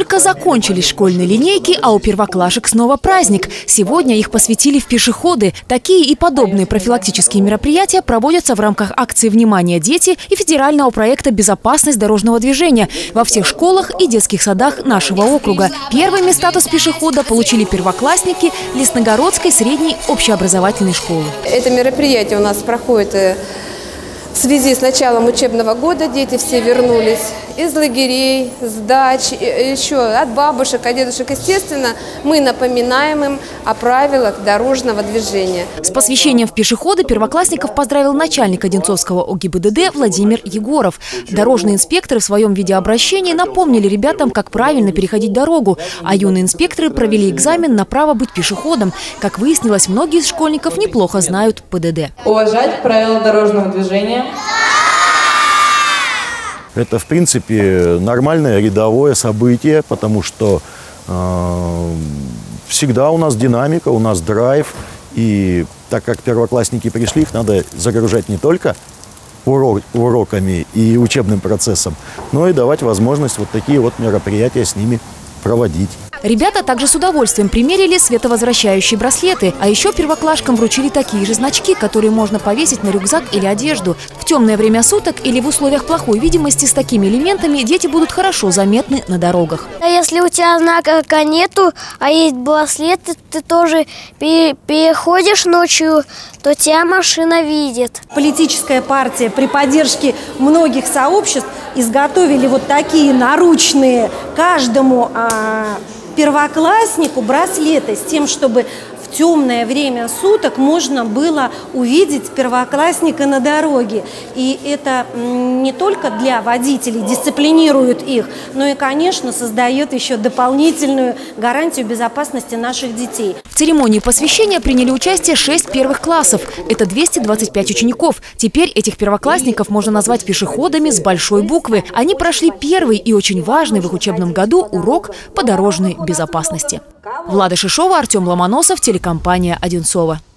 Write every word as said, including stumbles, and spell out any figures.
Только закончились школьные линейки, а у первоклашек снова праздник. Сегодня их посвятили в пешеходы. Такие и подобные профилактические мероприятия проводятся в рамках акции «Внимание, дети» и федерального проекта «Безопасность дорожного движения» во всех школах и детских садах нашего округа. Первыми статус пешехода получили первоклассники Лесногородской средней общеобразовательной школы. Это мероприятие у нас проходит в связи с началом учебного года. Дети все вернулись из лагерей, с дач, еще от бабушек, от дедушек. Естественно, мы напоминаем им о правилах дорожного движения. С посвящением в пешеходы первоклассников поздравил начальник Одинцовского О Г И Б Д Д Владимир Егоров. Дорожные инспекторы в своем видеообращении напомнили ребятам, как правильно переходить дорогу, а юные инспекторы провели экзамен на право быть пешеходом. Как выяснилось, многие из школьников неплохо знают П Д Д. Уважать правила дорожного движения. Это, в принципе, нормальное рядовое событие, потому что э, всегда у нас динамика, у нас драйв. И так как первоклассники пришли, их надо загружать не только урок, уроками и учебным процессом, но и давать возможность вот такие вот мероприятия с ними проводить. Ребята также с удовольствием примерили световозвращающие браслеты. А еще первоклашкам вручили такие же значки, которые можно повесить на рюкзак или одежду. В темное время суток или в условиях плохой видимости с такими элементами дети будут хорошо заметны на дорогах. А если у тебя знака нету, а есть браслеты, ты тоже переходишь ночью, то тебя машина видит. Политическая партия при поддержке многих сообществ изготовили вот такие наручные каждому а, первокласснику браслеты с тем, чтобы в темное время суток можно было увидеть первоклассника на дороге. И это не только для водителей дисциплинирует их, но и, конечно, создает еще дополнительную гарантию безопасности наших детей. В церемонии посвящения приняли участие шесть первых классов. Это двести двадцать пять учеников. Теперь этих первоклассников можно назвать пешеходами с большой буквы. Они прошли первый и очень важный в их учебном году урок по дорожной безопасности. Влада Шишова, Артем Ломоносов, телекомпания «Одинцово».